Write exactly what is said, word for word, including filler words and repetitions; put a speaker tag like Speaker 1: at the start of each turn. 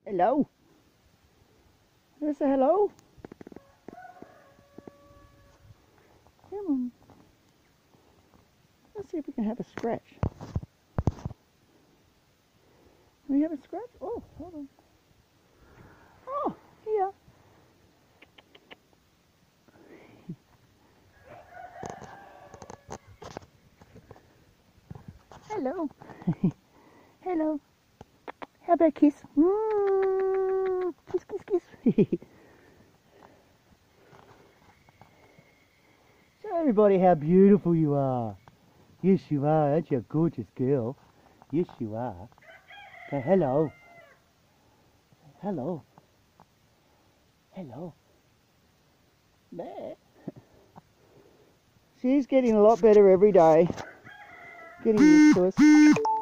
Speaker 1: Hello. Let's say hello. Come on. Let's see if we can have a scratch. Can we have a scratch? Oh, hold on. Oh, here. Hello. Hello. How about a kiss? Mm, kiss, kiss, kiss. Show everybody how beautiful you are. Yes, you are. Aren't you a gorgeous girl? Yes, you are. Say hello. Hello. Hello. There. She's getting a lot better every day. Getting used to us.